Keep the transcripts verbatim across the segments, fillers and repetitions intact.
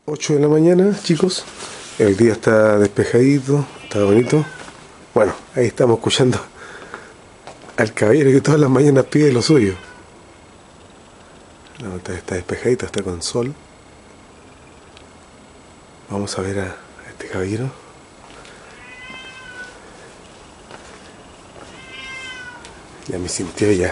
ocho de la mañana, chicos. El día está despejadito, está bonito. Bueno, ahí estamos escuchando al caballero que todas las mañanas pide lo suyo. La montaña está despejadita, está con sol. Vamos a ver a, a este caballero. Ya me sintió ya.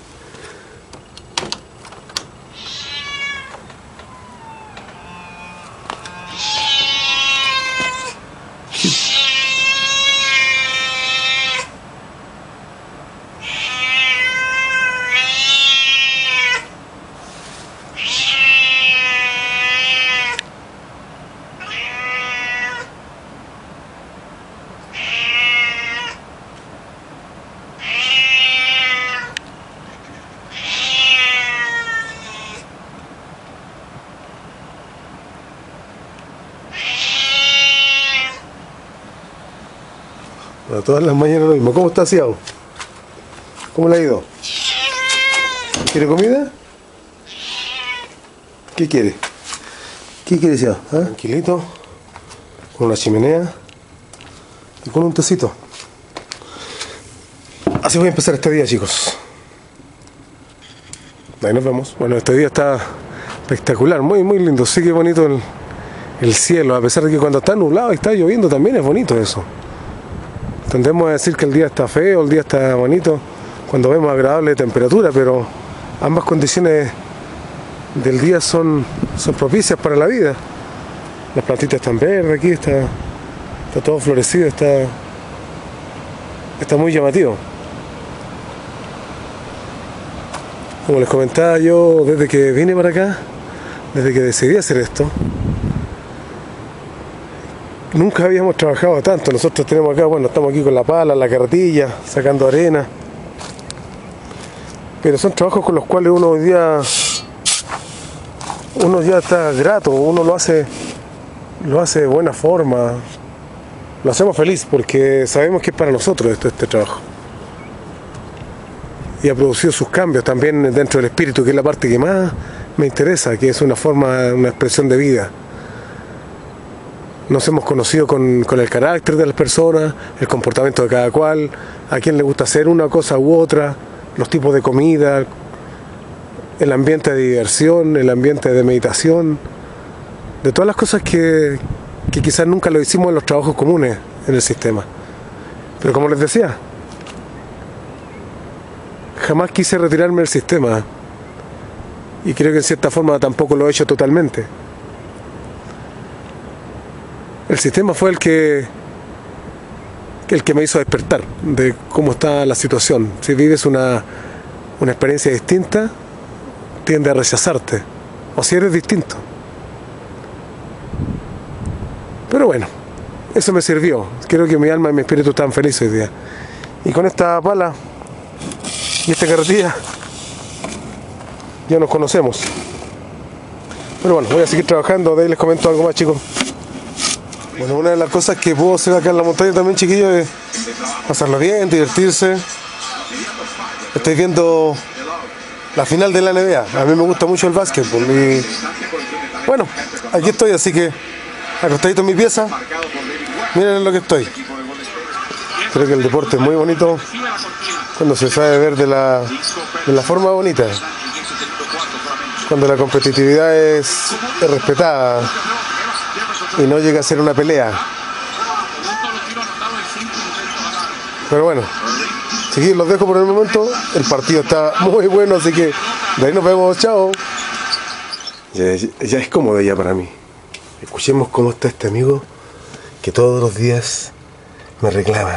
Bueno, todas las mañanas lo mismo. ¿Cómo está Ciao? ¿Cómo le ha ido? ¿Quiere comida? ¿Qué quiere? ¿Qué quiere Ciao? ¿Ah? Tranquilito, con una chimenea y con un tecito. Así voy a empezar este día, chicos. Ahí nos vemos. Bueno, este día está espectacular, muy muy lindo. Sí que bonito el, el cielo, a pesar de que cuando está nublado y está lloviendo también es bonito eso. Tendemos a decir que el día está feo, el día está bonito, cuando vemos agradable temperatura, pero ambas condiciones del día son, son propicias para la vida. Las plantitas están verdes aquí, está, está todo florecido, está, está muy llamativo. Como les comentaba yo, desde que vine para acá, desde que decidí hacer esto, nunca habíamos trabajado tanto. Nosotros tenemos acá, bueno, estamos aquí con la pala, la carretilla, sacando arena. Pero son trabajos con los cuales uno hoy día, uno ya está grato, uno lo hace, lo hace de buena forma. Lo hacemos feliz porque sabemos que es para nosotros este, este trabajo. Y ha producido sus cambios también dentro del espíritu, que es la parte que más me interesa, que es una forma, una expresión de vida. Nos hemos conocido con, con el carácter de las personas, el comportamiento de cada cual, a quién le gusta hacer una cosa u otra, los tipos de comida, el ambiente de diversión, el ambiente de meditación, de todas las cosas que, que quizás nunca lo hicimos en los trabajos comunes en el sistema. Pero como les decía, jamás quise retirarme del sistema y creo que en cierta forma tampoco lo he hecho totalmente. El sistema fue el que, el que me hizo despertar de cómo está la situación. Si vives una, una experiencia distinta, tiende a rechazarte. O si eres distinto. Pero bueno, eso me sirvió. Creo que mi alma y mi espíritu están felices hoy día. Y con esta pala y esta carretilla ya nos conocemos. Pero bueno, voy a seguir trabajando. De ahí les comento algo más, chicos. Bueno, una de las cosas que puedo hacer acá en la montaña también, chiquillos, es pasarla bien, divertirse. Estoy viendo la final de la N B A. A mí me gusta mucho el básquetbol. Y bueno, aquí estoy, así que acostadito en mi pieza. Miren en lo que estoy. Creo que el deporte es muy bonito cuando se sabe ver de la, de la forma bonita. Cuando la competitividad es, es respetada. Y no llega a ser una pelea. Pero bueno, sí, los dejo por el momento. El partido está muy bueno, así que de ahí nos vemos. Chao. Ya, ya es cómodo ya para mí. Escuchemos cómo está este amigo que todos los días me reclama.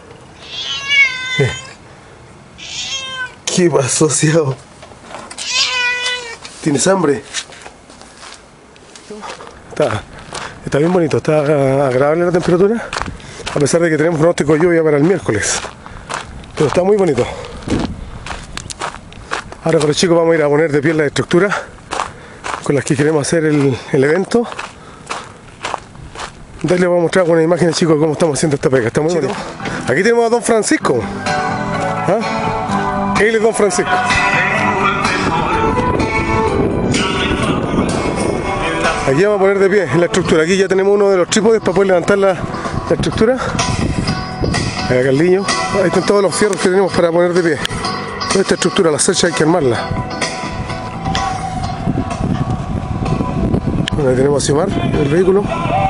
¿Qué pasó, Ciao? ¿Tienes hambre? Está. Está bien bonito, está agradable la temperatura, a pesar de que tenemos pronóstico de lluvia para el miércoles. Pero está muy bonito. Ahora con los chicos vamos a ir a poner de pie las estructuras con las que queremos hacer el, el evento. Entonces les voy a mostrar unas imágenes, chicos, de cómo estamos haciendo esta pega. Está muy bonito. Aquí tenemos a Don Francisco. ¿Ah? Él es Don Francisco. Aquí vamos a poner de pie en la estructura. Aquí ya tenemos uno de los trípodes para poder levantar la, la estructura. Ahí acá el niño. Ahí están todos los fierros que tenemos para poner de pie. Toda esta estructura, la secha hay que armarla. Bueno, ahí tenemos a Xiomar, el vehículo.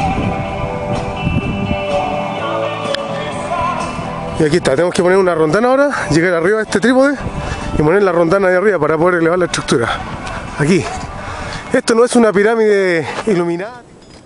Y aquí está, tenemos que poner una rondana ahora, llegar arriba de este trípode y poner la rondana de arriba para poder elevar la estructura. Aquí. Esto no es una pirámide iluminada.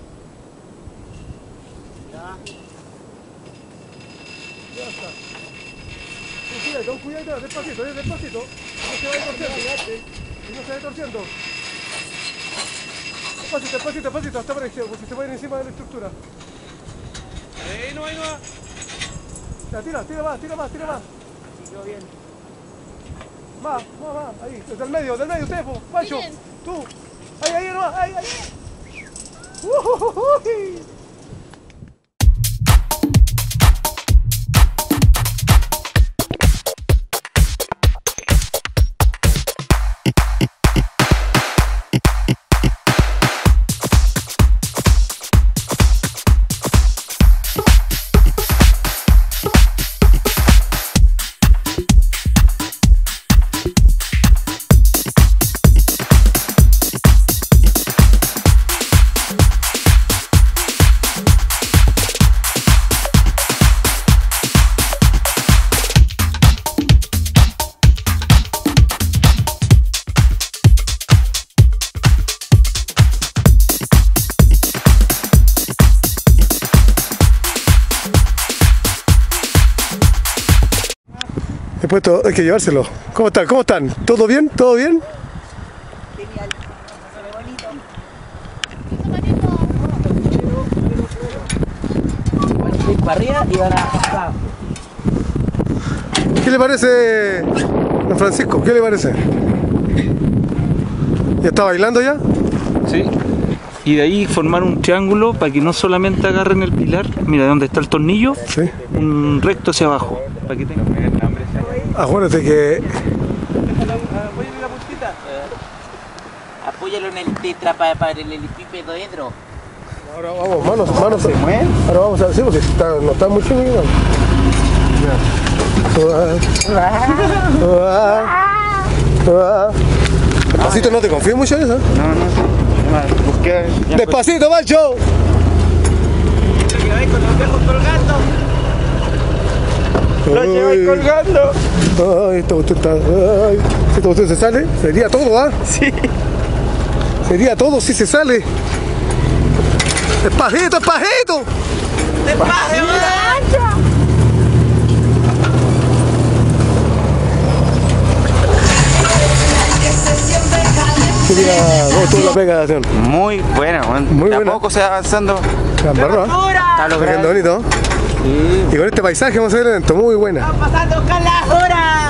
Con cuidado, despacito, despacito. No se vaya torciendo. No se vaya torciendo. Despacito, despacito, despacito, hasta por ahí, porque se va a ir encima de la estructura. Ahí no, ahí no. Ya, tira, tira más, tira más, tira más. Siguió bien. Más, más, más, ahí, desde el medio, del medio, usted, Pancho, tú. Ahí, ahí, no, ahí, ahí. Uh, uh, uh, Después todo, hay que llevárselo. ¿Cómo están? ¿Cómo están? ¿Todo bien? ¿Todo bien? Genial. Bonito. Para arriba y van a acá. ¿Qué le parece, don Francisco? ¿Qué le parece? ¿Ya está bailando ya? Sí. Y de ahí formar un triángulo para que no solamente agarren el pilar, mira de dónde está el tornillo, sí, un recto hacia abajo, para que tengan el hambre. Acuérdate que... Apóyalo en el tetra para, para el helipípedo dentro. Ahora vamos, manos, manos. ¿Se mueven? Ahora vamos a decir porque está, no está mucho bien. Despacito, no te confíes mucho en eso. No, no, busqué. Despacito, macho. Lo que vais con los viejos colgando. Lo lleváis colgando. Ay, esta cuestión está... Ay, si esta cuestión se sale, sería todo, ¿ah? ¿eh? Sí. Sería todo si se sale. Despacito, despacito. ¡Despacito! ¿Cómo estuvo la pega de acción? Muy buena, man. Muy De a buena. poco se va avanzando. La embarró, ¿eh? Está Está quedando bonito. Sí. Y con este paisaje vamos a ver el evento, muy buena. ¡Estamos pasando con la jura!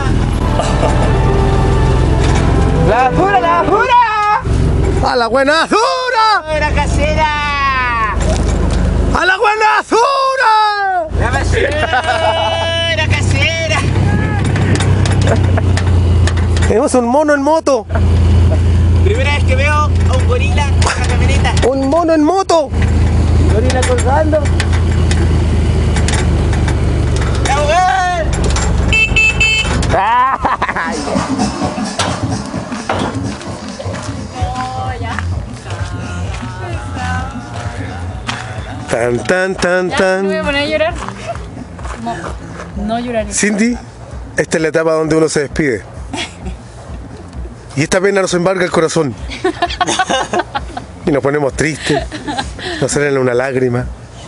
¡La jura, la jura! ¡A la buena azura! ¡Jura casera! ¡A la buena azura! ¡La basura casera! Tenemos un mono en moto. Primera vez que veo a un gorila en la camioneta. Un mono en moto. Gorila colgando. ¡La mujer! Tan, tan, tan, Ya, me voy a tan. poner a llorar. No, no llorar. Cindy, esta es la etapa donde uno se despide. Y esta pena nos embarga el corazón. Y nos ponemos tristes. Nos salen una lágrima.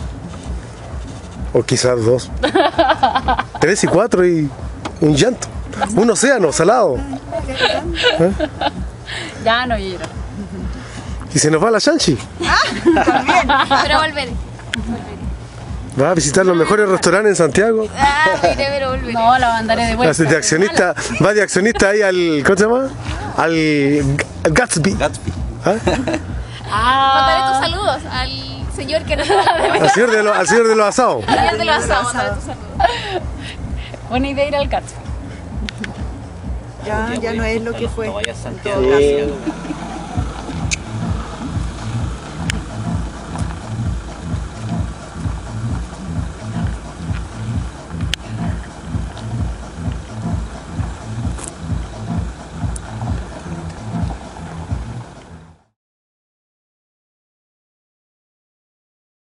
O quizás dos. Tres y cuatro y un llanto. Un océano salado. ¿Eh? Ya no lloro. Y se nos va la Chanchi. Pero volveré. Va a visitar los mejores restaurantes en Santiago. Ah, iré, pero volveré. No, la mandaré de vuelta. Va de accionista, va de accionista ahí al. ¿Cómo se llama? Al, al Gatsby. Gatsby. ¿Ah? Mandaré tus saludos al señor que no te da de Al señor de, lo- al señor de los asados. Al señor de los asados, mandaré tus saludos. Buena idea ir al Gatsby. Ya, ya no es lo que fue. No vayas a Santiago. En todo caso.